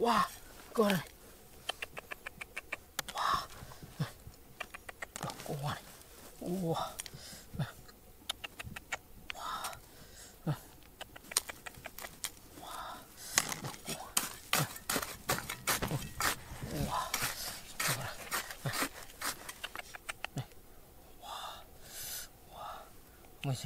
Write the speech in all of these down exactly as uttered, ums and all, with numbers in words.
Wow, con này. Wow. Đó, con này. Wow. Amazing.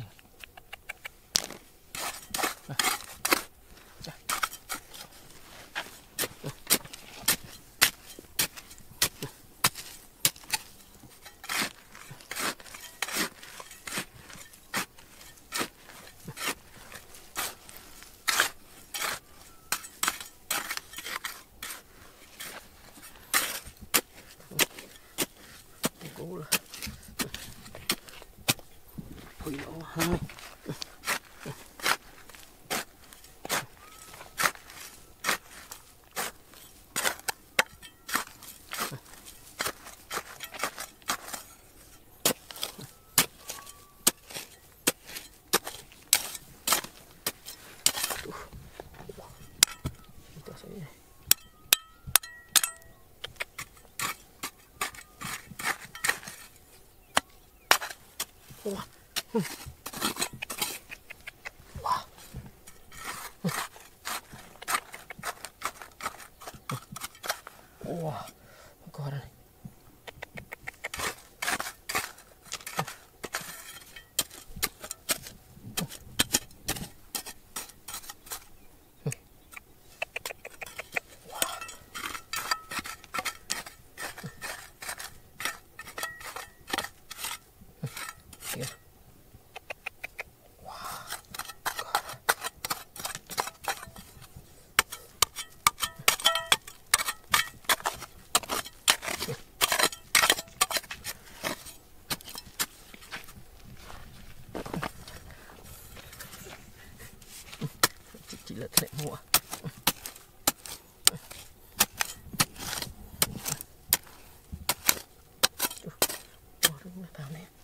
Cool. Ôi nó hai. Wow. Wow. Wow. Con này. Yeah. Chỉ là thế mua. Bỏ đúng là vào này.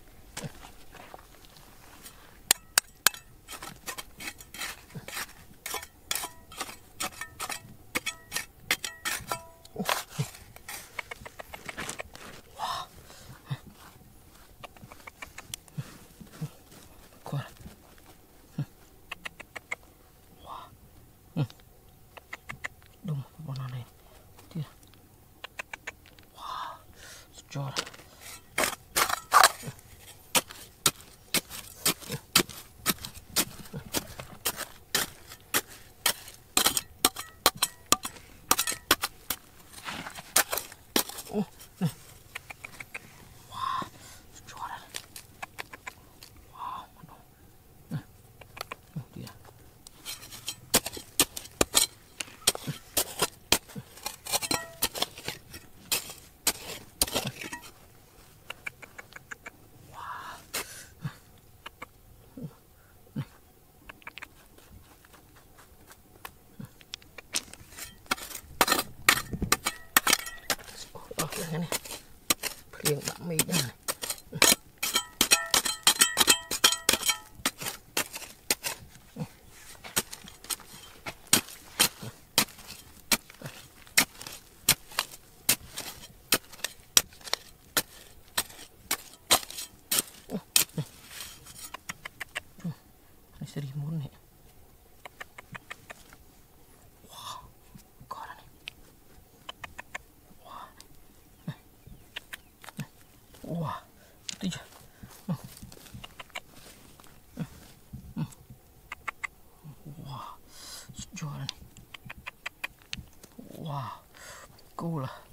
Đúng bọn nó này. Kìa. Wow. Giỏi. Ô, này. Wow. Giỏi. Wow. Này. Kìa. Cái này liền bặm mì đây này. Ini serimun nih. Wow, con này. Wow. Wow, itu ya. Wow, sejauh ini. Wow, cool lah.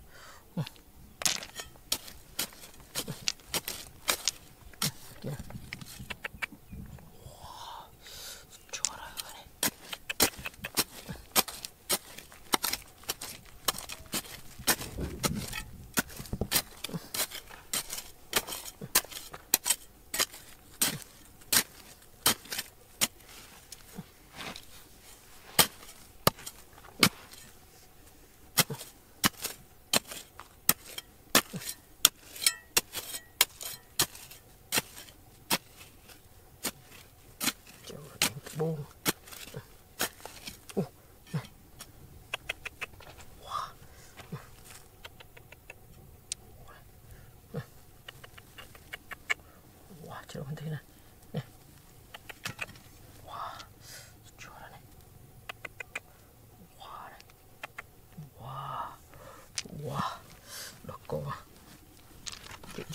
Ya.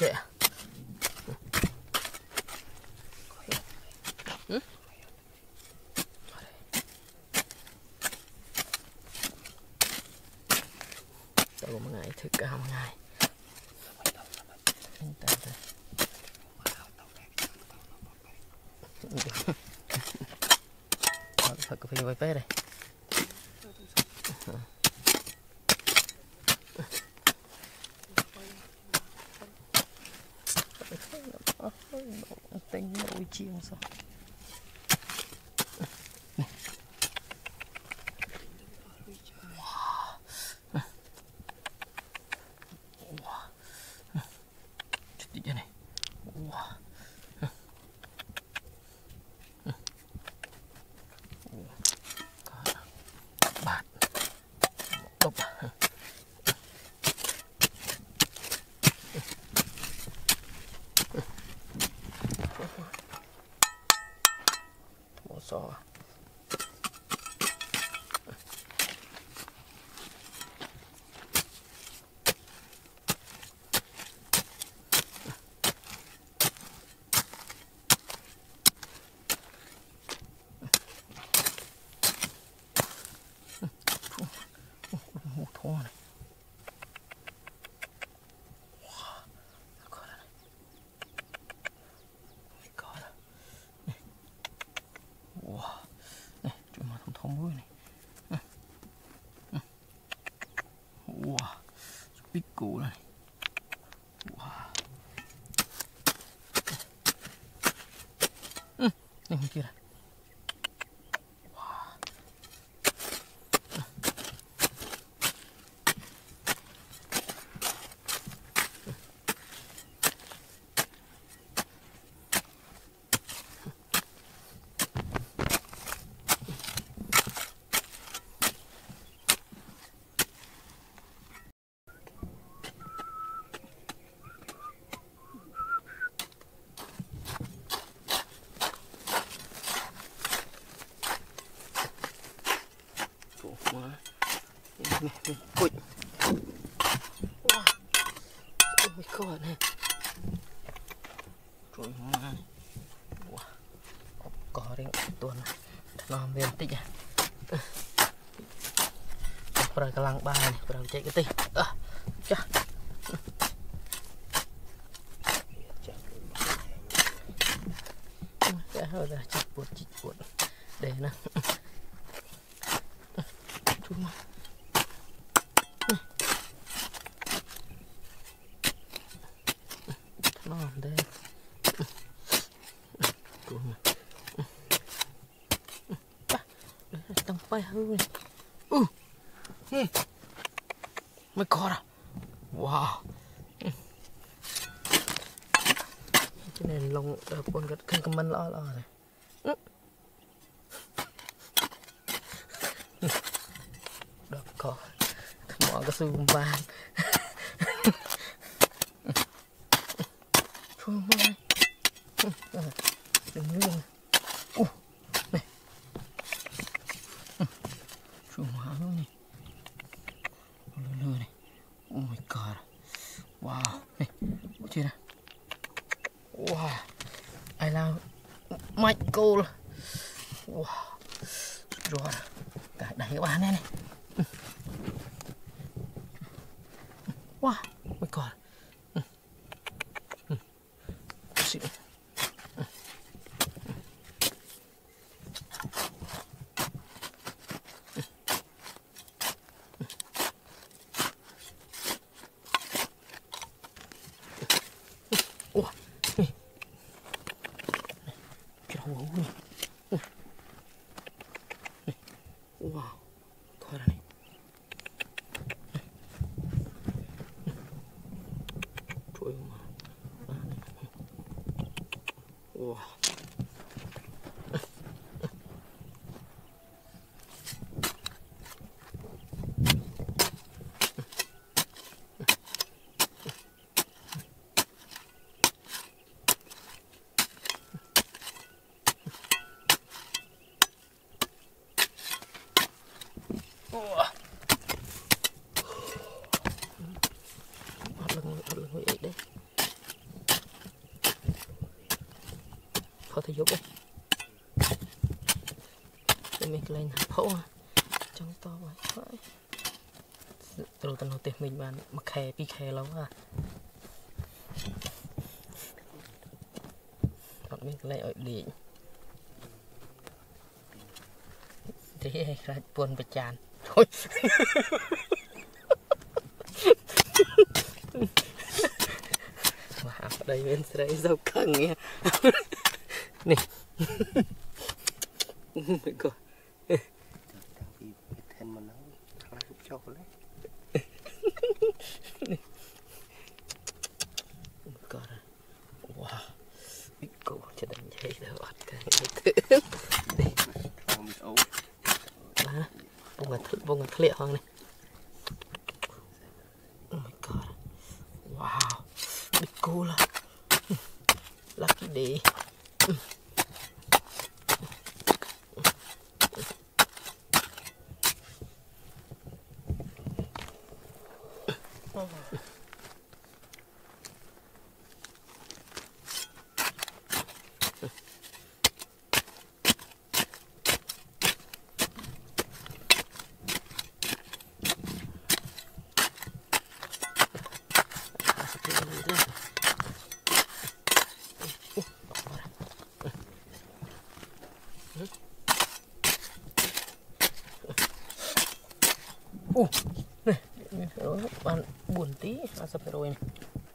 chạy. Ừ? Tao một ngày thức cả một ngày. Thật có phải quay phép đây. Tính nội chiên sao? So một thua này. Không vui này. Wow, big cool này. Wow. Ừ, đây kia này. Wow. Ui. Wow. Oh my god nè. Trời ơi. Wow. Có đến tuần nó mềm tích à. Rồi cái lăng ba này, rồi chạy cái tí. À, chà. Chà, rồi ra chích buột chích buột. Để nè. Chú mà. Nó làm đây. Chú mà. Tăng bay hư này. Ừ. Ừ. My God à. Wow. Cái này lông đợt con cái kênh comment lo lo này. Đợt có. Mở cái xương vàng. Trời ơi. Đừng luôn. Ủa. Này. Trời ơi này. Lừa này. Oh my god. Wow. Này. Chưa nè. Wow. I love Michael. Wow. Rồi. Cả đẩy các bạn này này. Wow. Oh my god. Xịn. Ủa, này. Cái đầu gấu này. Ủa. Này. Wow, coi ra này. phao thay dục để mình lên phẫu trong to vậy rồi tao nói tiền mình bàn mà khe pi khe lâu à còn mình lại ở điện thế ra buồn bật tràn thôi wow, đây bên đây dâu căng nghe nè mình coi thêm mà nó thằng này cho lấy wow biết cô cho đánh dây rồi cái đi đó bông ngật bông ngật liệt hơn này oh my god wow biết cô là lucky day uh này bạn buồn tí ăn sắp rồi này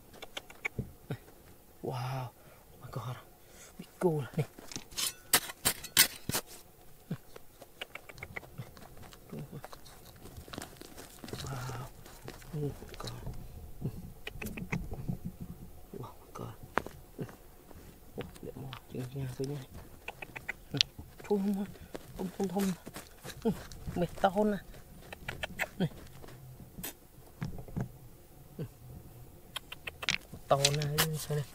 wow my god bị cool này wow oh my god wow my god để mua chuyện nhà tôi nha thôi không không không không mệt tao nè tàu này sao đây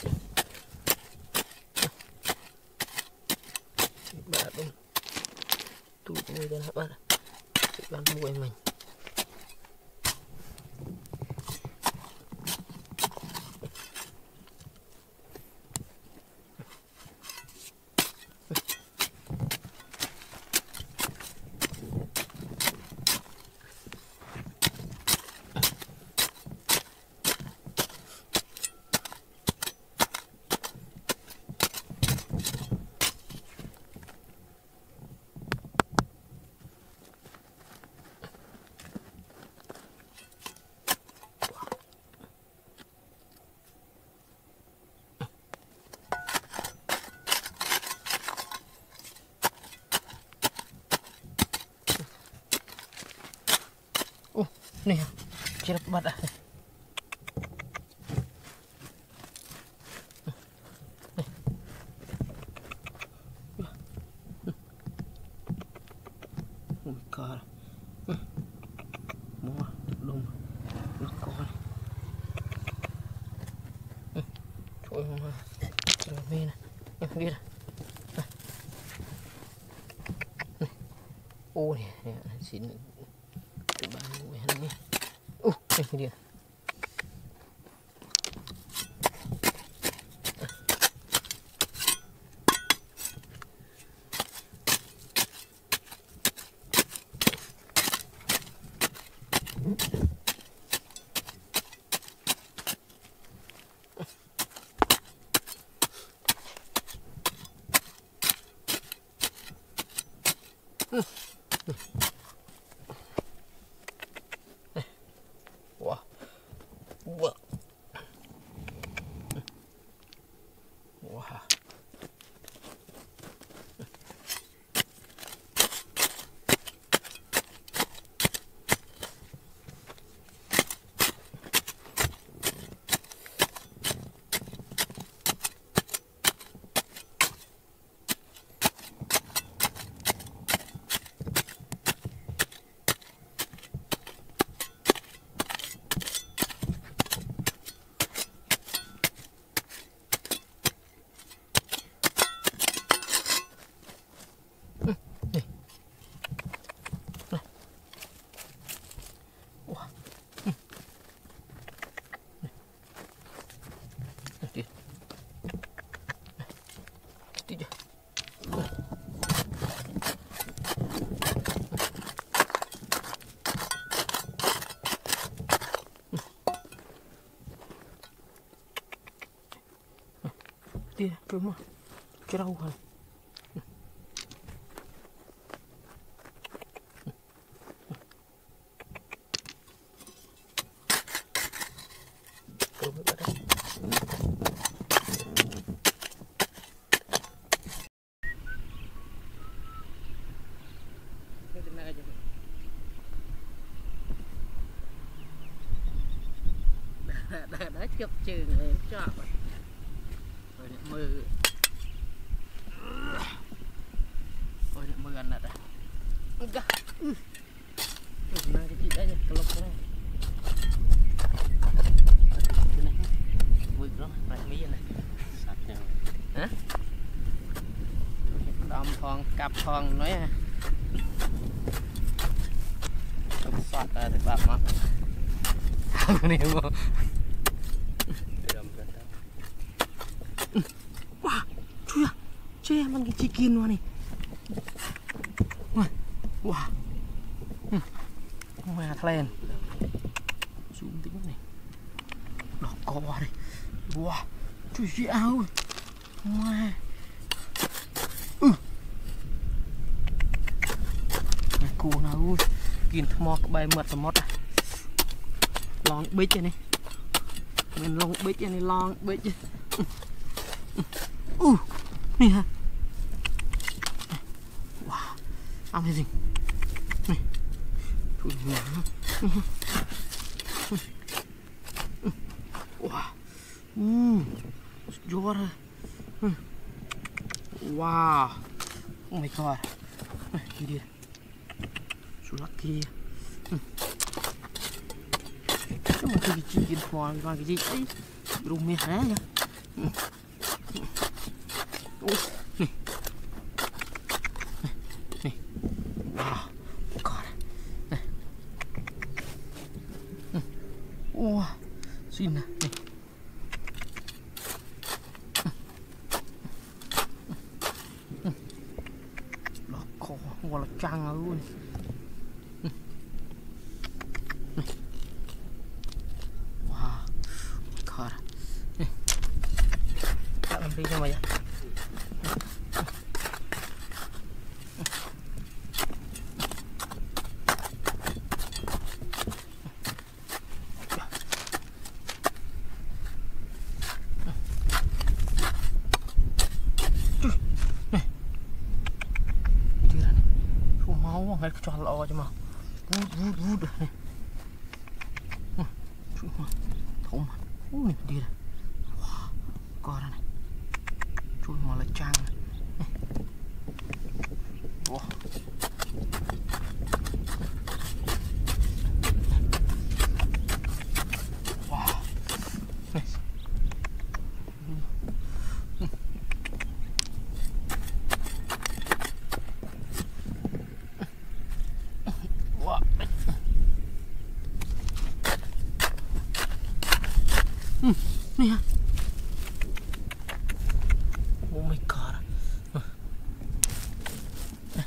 bạn đúng tụi tôi đây là bạn bạn mua mình nè chưa bắt à ôi god mua đúng nó coi thôi mà chỉ là mê này em biết à ôi xin bạn mua hết đi ô cái gì vậy wow wow wow tia rumah kerauhan. Đã chụp trường rồi chọn rồi mưa rồi mưa anh nè enggak nah kecil aja kalau kau ini wih bro naik mie này sạch hả đom thong cặp thong nói à chụp sọt ra thì bạc mắt này mà wah cuy ya cuy emang kicikin wah nih wah wah mà lên zoom tính này đỏ co đây wow chui chị áo mà ừ cô nào kiên thò cái bài mật mật à long bích này mình long bích này long bích ừ nè hả wow amazing này chui mà wow ừ giỏi rồi wow oh my god ini dia sulak kia cuma kecil semua orang kecil rumah aja oh nih nih wow god nih wah sini nih loko wala cang luôn wow god tak ambil sama ya nggak kecolok aja mah wud wud wud nih cuma thùng uh nih dia wah koran nih cuma malah cang wah wah nih Hmm, nih ya. Oh my god. Uh. Eh.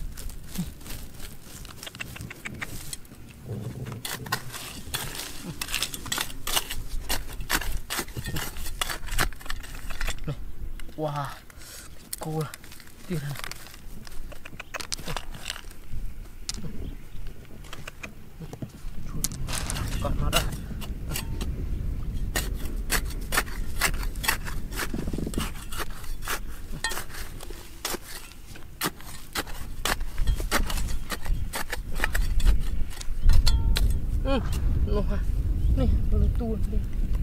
Nih. Wah, cool. Tidak. Còn nó đây. Ừ, nó này, nó tuôn đi.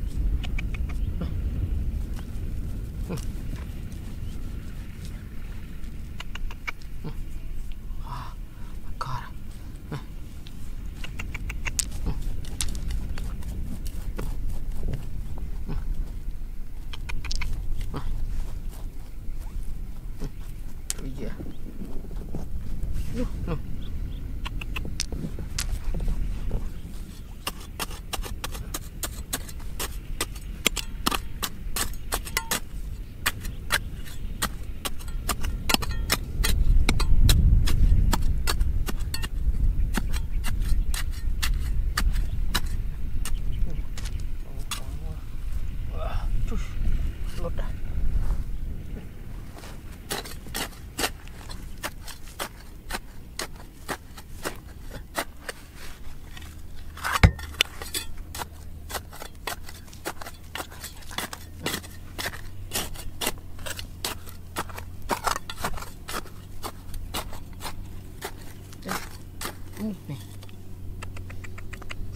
Wow, my god. Iya. Loh, loh.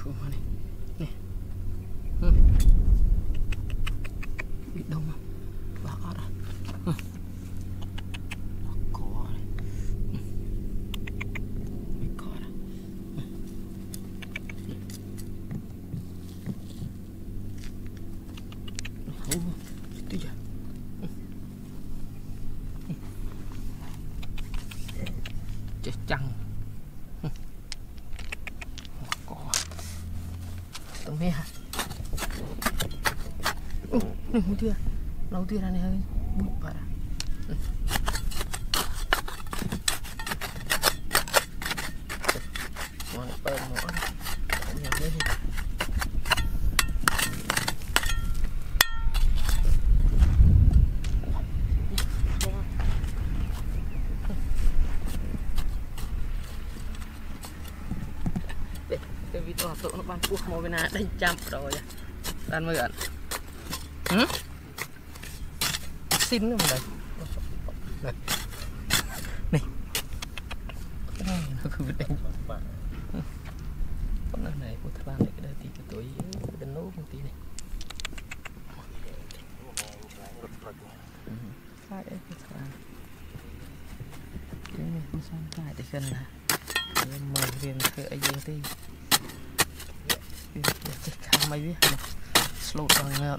chui mà này nè bị đông à bà ót à có này bị có à hú tí giờ chết chăng có tụi mẹ nè hú tia lâu tia ra này hơi bụi bà ngon bơm nữa nhà đây cái video tụi nó ban buộc mồi bên này đánh chậm rồi ăn mượn hử xin nữa đây này này nó cứ đánh con này của thằng này cái đây thì cái tuổi đần nốt một tí này khai đấy cái thằng cái này không sang khai để gần là mời viên cái ấy gì thì chết khang mấy biết slow down ngợm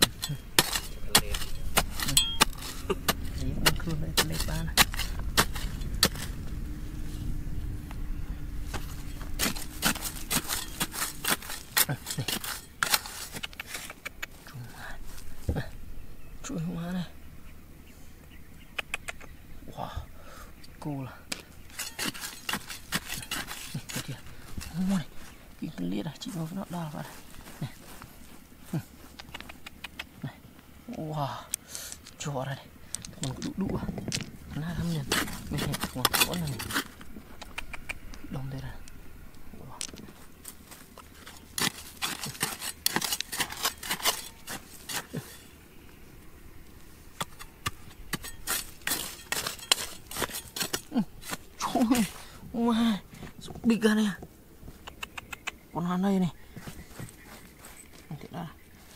gì cũng khôn đấy lấy ba này chui hoa này wow cô là kìa ôi cái liệt à chị nó nó đào vào này này wow chó này còn đụ đụ à na thăm nhỉ mình hẹn còn có này đông đây là wow big ra này con hắn đây này ra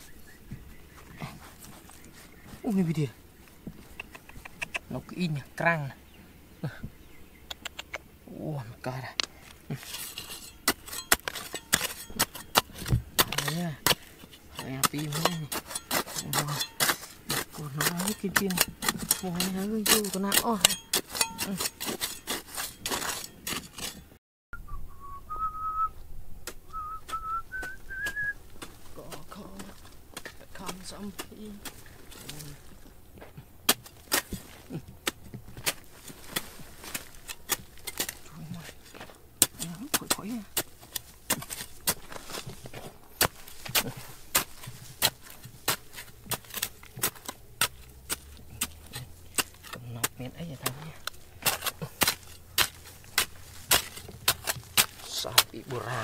ui này bị nó cứ in nhỉ căng này ôi my god à đấy à em pin này còn nó cái kia kia mồi này nó cứ con nào ôi some pee. Khỏi khỏi nha. Cầm nọc miếng ấy vậy thôi nha. Sao bị bù ràn.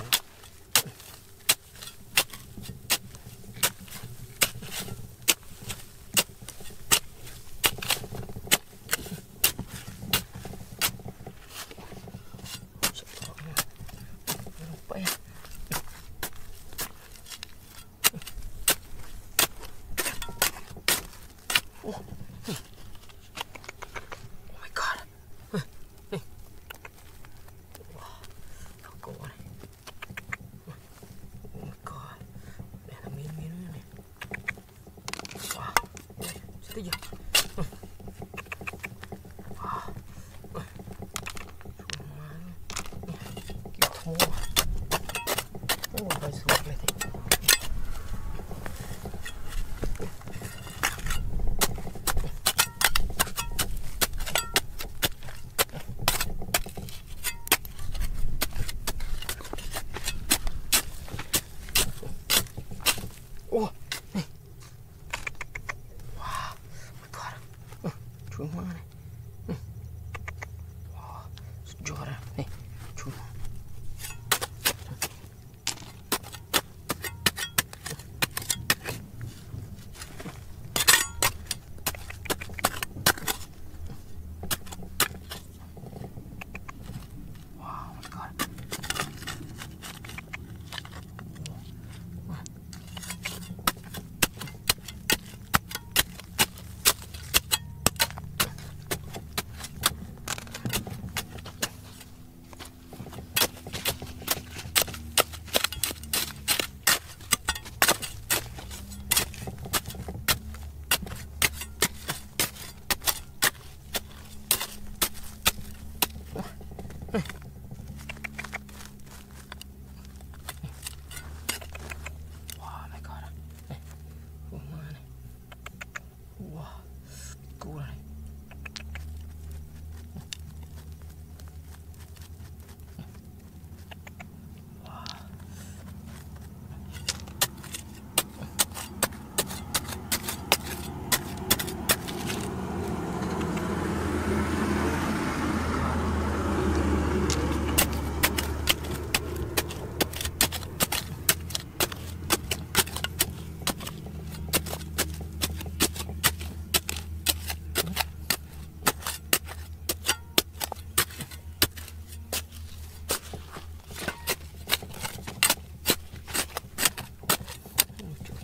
Oh, oh my god. Hey. Wow. Có này. Oh my god. Đây là miếng miếng này. Wow. Đây, chết chưa? Wow. Cái thua. Oh, phải xuống lại thế. Oh, này. Wow, my god.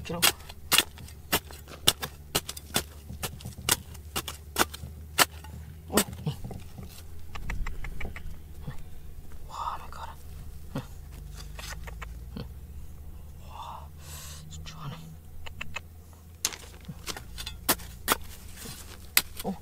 Chiro. Ôi. Wow, my God. Wow. Strong. Oh.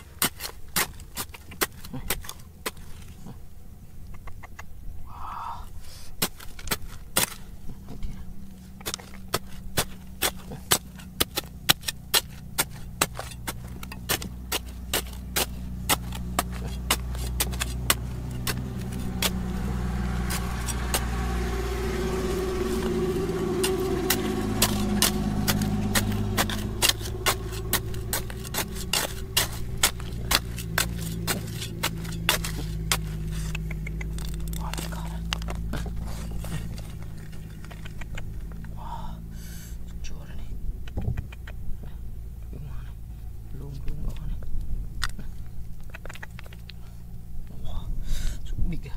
Big.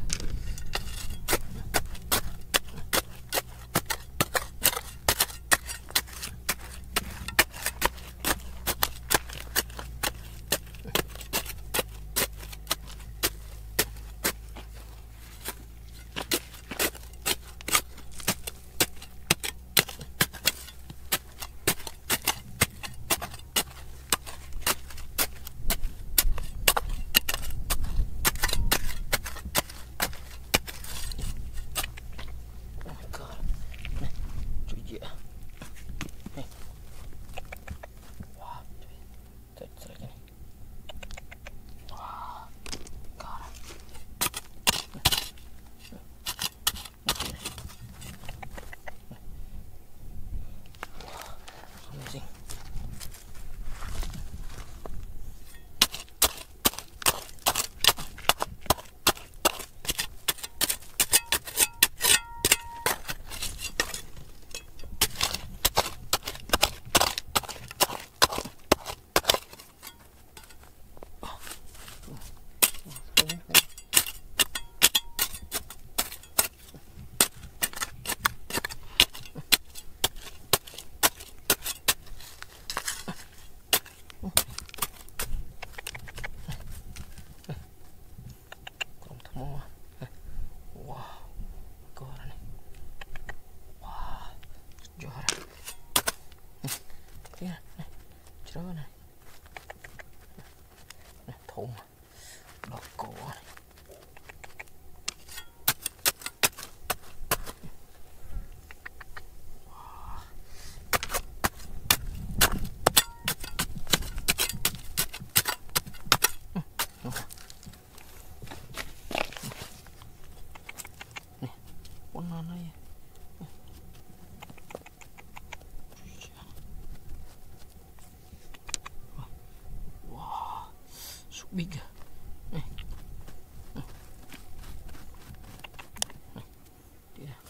Chiro này. Thùng. Đọt cổ này. Nè, con non này. Big. Này. Này. Đi ra.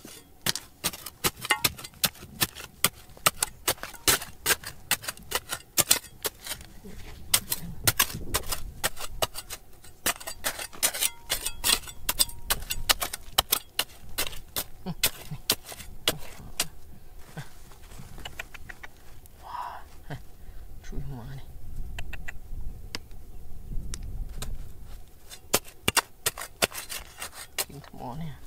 Wow. Chui hoa này. Come on here.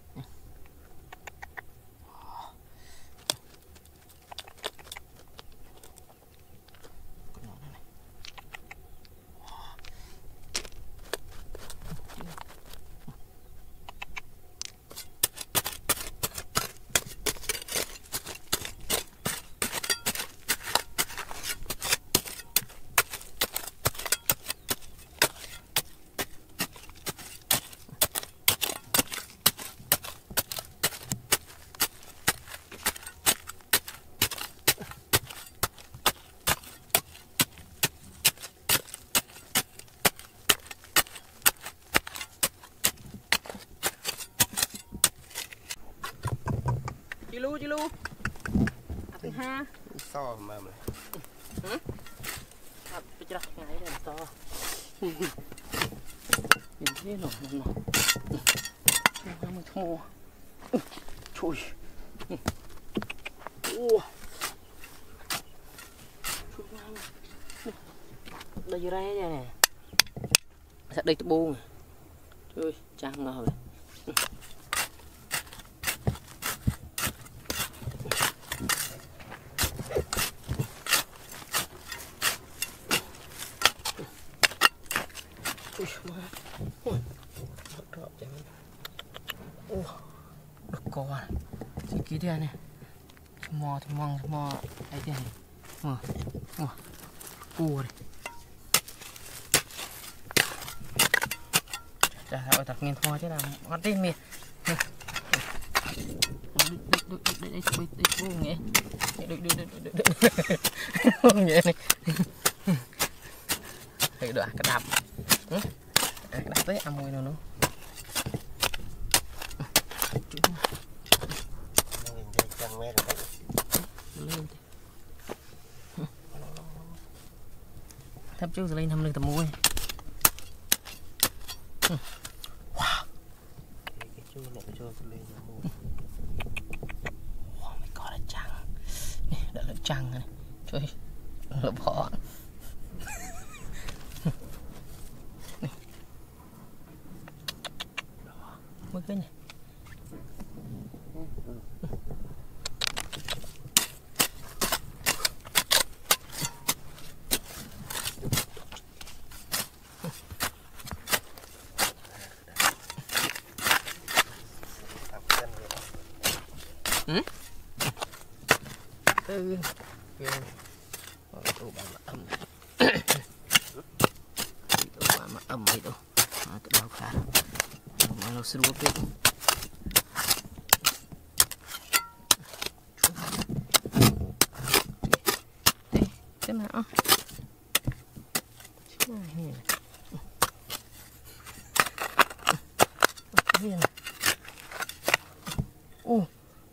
Chilu chilu. Thứ ha. So mà mà. Hả? À, bây giờ ngày đây so. Nhìn thế nào nào. Nó mới thô. Chui. Ô. dưa rây đây nè. Sắt đây tôi buông. Ui, chang ngầu rồi. Ui, má. Ui. Đọc chẳng. Ui. Được co à. Chỉ ký đây nè. Mò thì mong mò ấy thế này. Mò. Mò. Cua đây. Chà, ôi thật nghiền hoa chứ nào ngon đi miệt. Đây đây đây đây đây buông nhẹ. Đây đây đây đây đây. Buông nhẹ này. Đây đọa cái đạp. À, cái đạp tới ăn mùi nào nữa. Thấp trước rồi lên thăm lên tầm mũi. Wow. Cái chua này cái chua lên tầm mũi. Wow, my god, là trắng. Nè, đã là trắng này. Trời, là bỏ. Này. Mới cái này. Ừ? Ừ. Ôi, tụi bạn mà âm. Tụi bạn mà âm vậy đâu. À, cái đau khá. Mà nó sưu bếp. Đây, thế nào? Thế này. Cái này. Ô.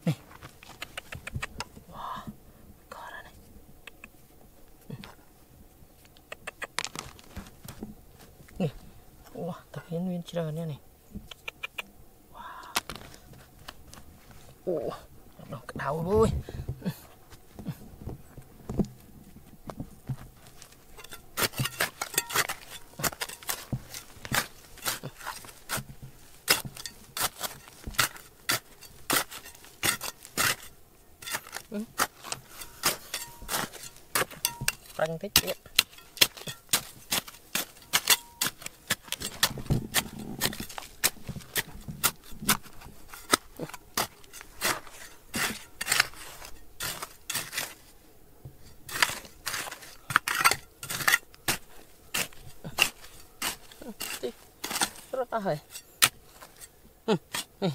Wow, tập hiến nguyên trời nha này. Wow. Ồ, nó cái đầu vui. Ừ. Răng thích điện. Rất là hay. Ừ. Ừ.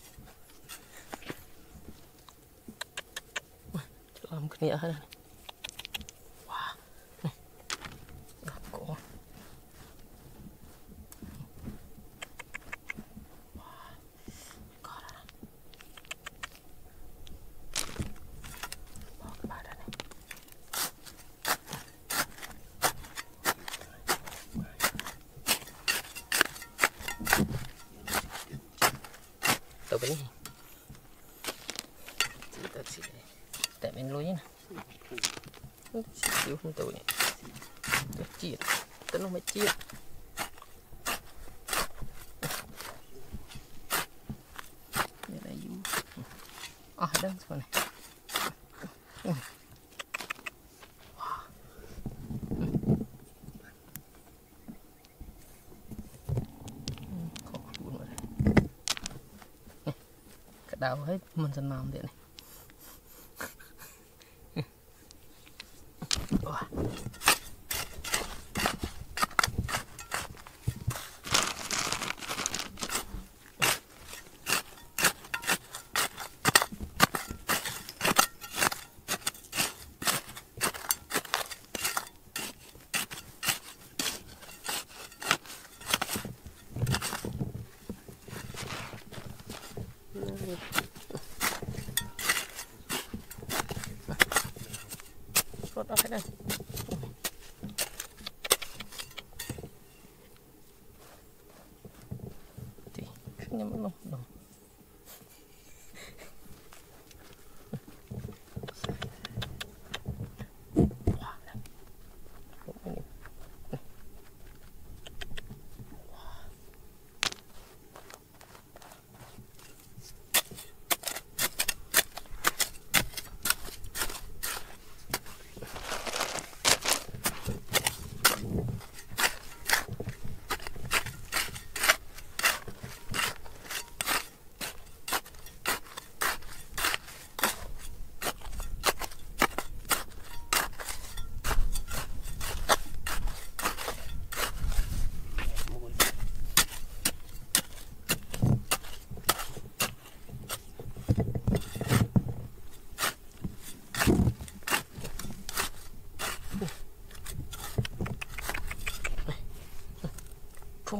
Làm cái này hết này. Wow. Này. Đặt cổ. Wow. Có đó. Bỏ cái bà ra này. Tao bên này. Tao chỉ tại bên lối nè. Xíu không tao nhỉ. Tao chia. Tao nó mới chia. Đây là dụ. À, đang rồi này. Ừ. Wow. Ừ. Khó buồn rồi đây. Này. Cái đau hết mình dần làm thế này. Wow. Rốt ra hết đây. Thì nhắm mắt lông đồng.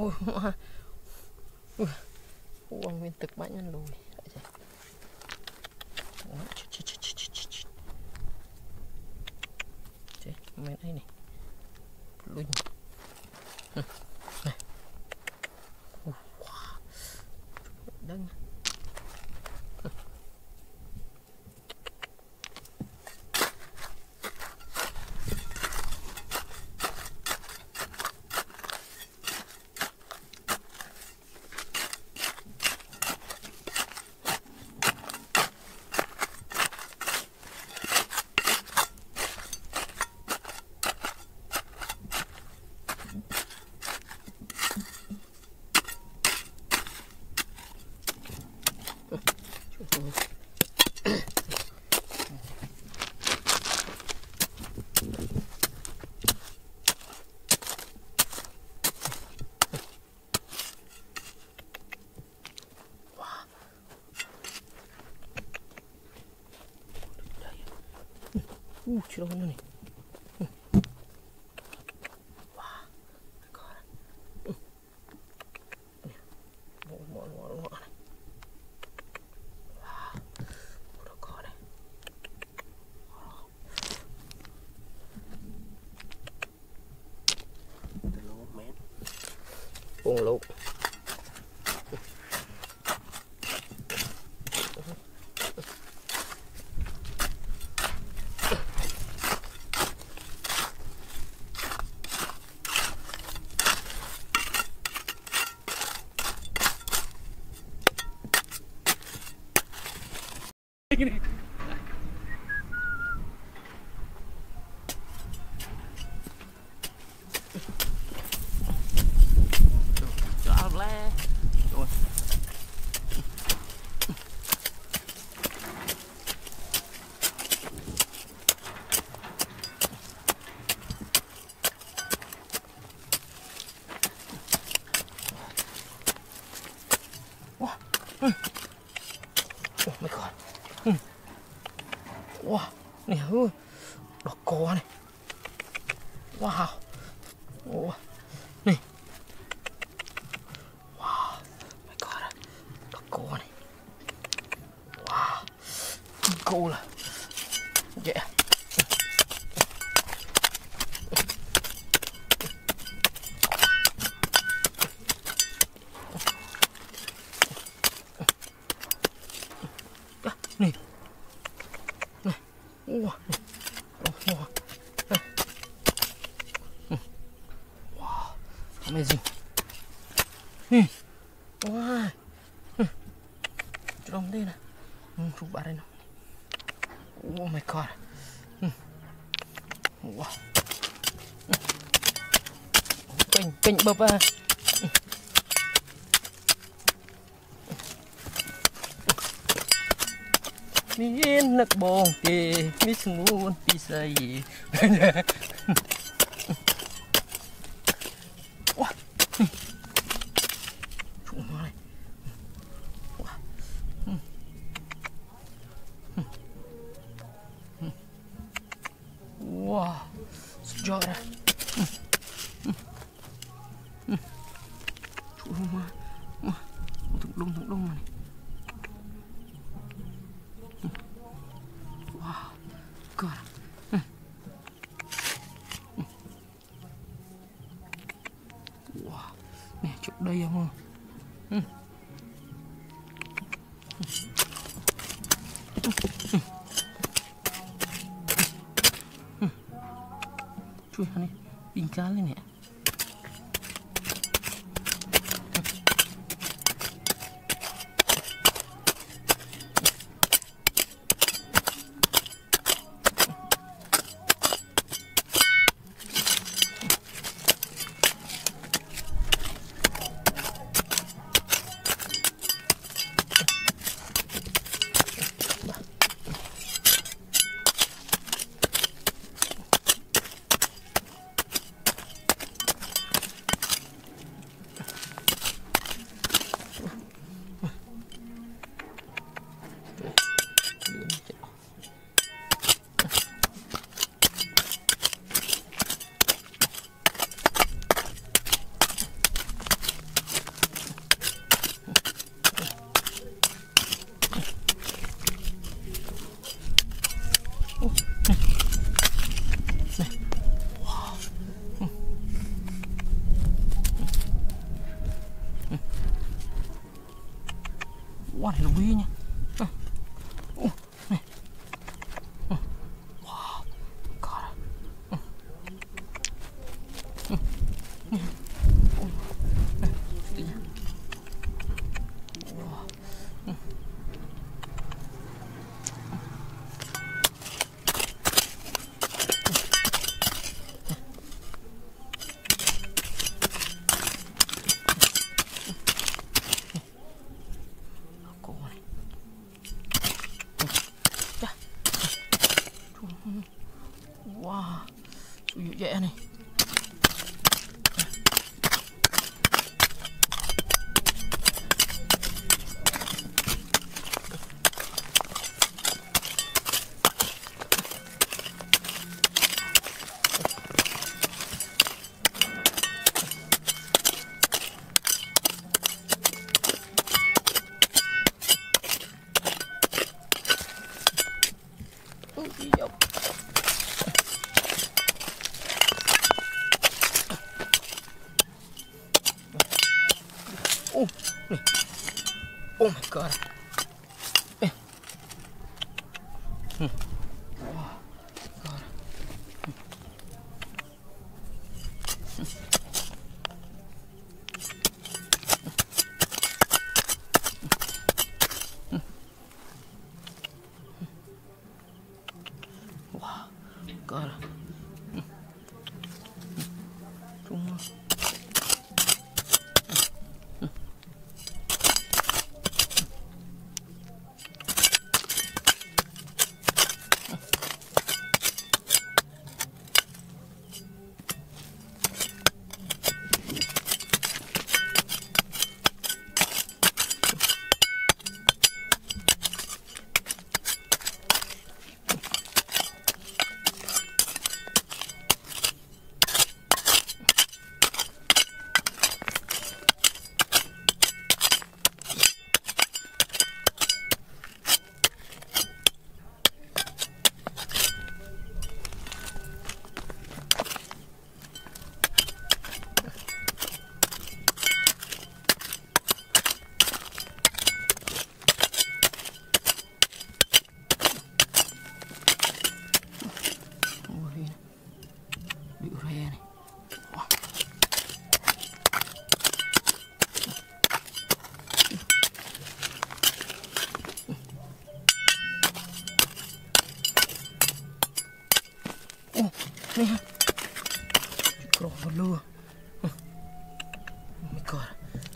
Ôi mà uang nguyên thực banyak lùi. Cek, main ini. Luin. Này. Wah. Đang. Uh, cerah mana ni? Hmm. Wah, my god. Hmm. Ni. Mau mau mau mau. Wah. Udah kau ni. Telur men. Bung lục. Gini. Tuh, boleh. Tuh. Wah. Hmm. Oh my god. Hmm. Wah, nih, uh, loko nih. Wow. Wah, nih. Wow, my god, loko nih. Wow, cool lah. Yeah. Nih. Nih. Wah. Wah. Eh. Wow. Amazing. Nih. Wah. Jom dia nak. Hmm, rubarin. Oh my god. Hmm. Wah. Ping, ping bapa. Miên nặc bông tê, mi sung nguồn pi say. Wah, chúng nó này. Wow, sejak dah. Cuma, wah, untuk lung untuk lung ni. Wow, God. Wow, ni cuk dah yang mah. Cuy, ni pingkal ni. Wah, suyuk je ni. Oh, oh my god. Eh. Hmm. Oh, god. Hmm. Wow, god. Cuma. Oh, ni ha. Dikerok dulu. Oh my god.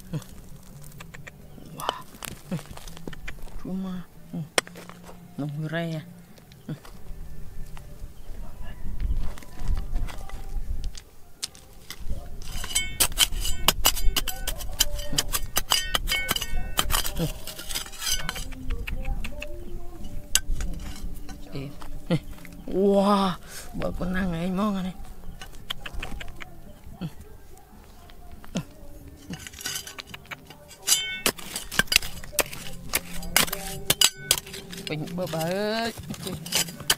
Wah. Cuma. Nunggu raya. Eh. Wah, buat penang ai mong ni. Bình bơ bơ.